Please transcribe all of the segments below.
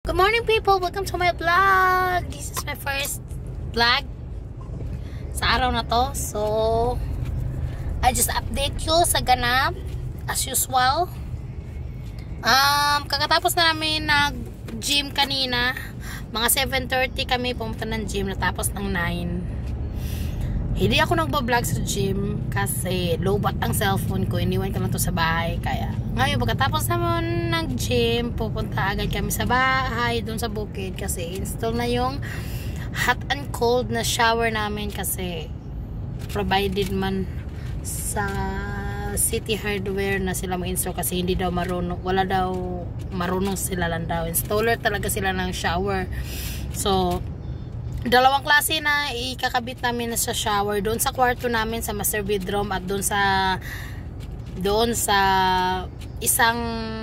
Good morning people, welcome to my vlog. This is my first vlog sa araw na to. So I just update you sa ganap as usual. Kakatapos na namin nag gym kanina. Mga 7:30 kami pumunta ng gym, natapos ng 9. Hindi ako nagba-vlog sa gym kasi lowbat ang cellphone ko. Iniwan ko lang to sa bahay. Kaya ngayon pagkatapos naman ng gym, pupunta agad kami sa bahay doon sa bukid kasi install na yung hot and cold na shower namin kasi provided man sa City Hardware na sila mag-install kasi hindi daw marunong, wala daw marunong sila lang daw. Installer talaga sila ng shower. So dalawang klase na ikakabit namin sa shower doon sa kwarto namin sa master bedroom at doon sa isang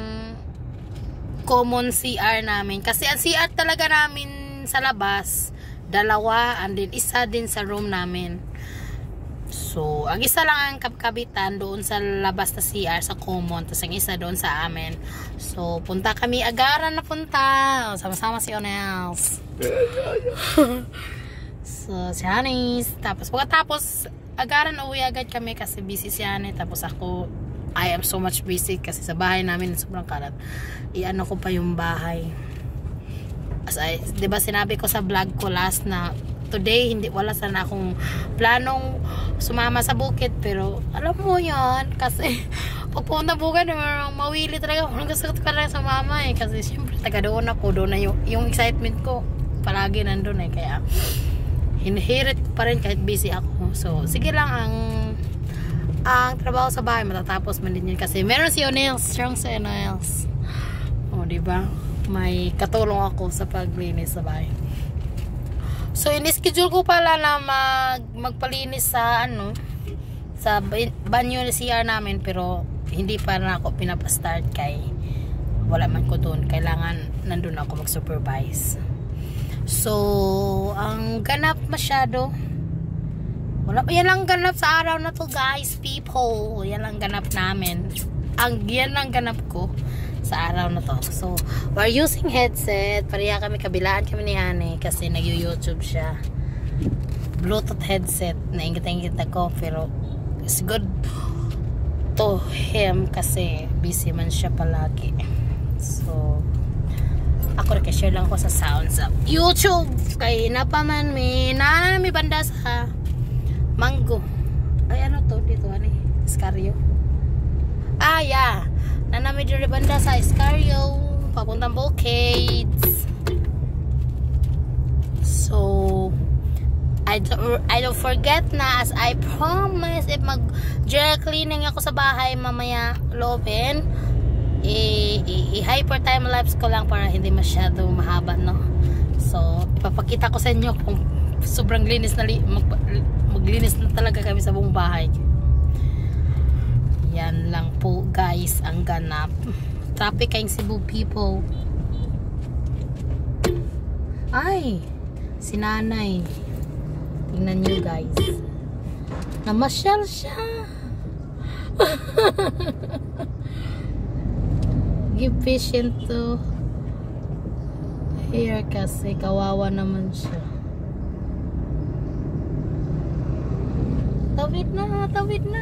common CR namin kasi ang CR talaga namin sa labas dalawa and then isa din sa room namin. So ang isa lang ang kabitan doon sa labas na CR sa common, tapos ang isa doon sa amin. So punta kami agaran na punta sama-sama si Onels. So si Hanis, tapos pagkatapos agaran uwi agad kami kasi busy si Hanis, tapos ako I am so much busy kasi sa bahay namin sobrang kalat. Iano ko pa yung bahay. As I, 'di ba sinabi ko sa vlog ko last na today hindi wala sana akong planong sumama sa bukid, pero alam mo yon kasi pagpunta bukid mawili talaga ako, gusto ko talaga sa mama kasi syempre taga doon ako, doon na yung excitement ko palagi nandun kaya hinihirit pa rin kahit busy ako. So sige lang, ang trabaho sa bahay matatapos man din yun kasi meron si Onels, strong si Onels, diba may katulong ako sa paglinis sa bahay. So in-schedule ko pala na magpalinis sa sa banyo ni CR namin, pero hindi pa na ako pinapa-start kay wala man ko doon, kailangan nandun ako mag-supervise. So ang ganap masyado wala, yan lang ganap sa araw na to guys, people. Yan lang ganap namin, yan lang ganap ko sa araw na to. So we're using headset, pareha kami, kabilaan kami ni Hane kasi nag-YouTube siya, Bluetooth headset na ingit-ingit ako, pero it's good to him kasi busy man siya palagi. So ako share lang ko sa sounds of YouTube kay napaman may banda sa Mango. Ay ano to dito Escarrio. Yeah, nanami diri banda sa Escarrio papuntang Bukid. So I don't forget na, as I promise, if mag-gel cleaning ako sa bahay mamaya loobin, i-hyper time lapse ko lang para hindi masyado mahaba, no? So ipapakita ko sa inyo kung sobrang linis na maglinis na talaga kami sa buong bahay. Yan lang po guys ang ganap. Traffic kayong Cebu people. Ay, si nanay, tingnan nyo guys, namasyal siya. Give patient to here kasi kawawa naman siya. Tawid na.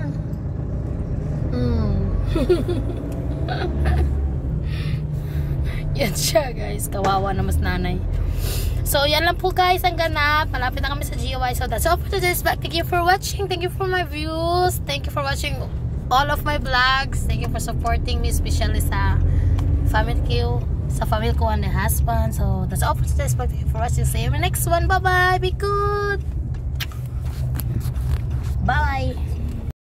Yan siya guys, kawawa na mas nanay. So yan lang po guys ang ganap, malapit na kami sa GOY. So that's all for today's vlog. Thank you for watching, thank you for my views, thank you for watching all of my vlogs, thank you for supporting me, especially sa family ko and the husband. So that's all for today's vlog. Thank you for watching, see you in the next one. Bye bye, be good, bye.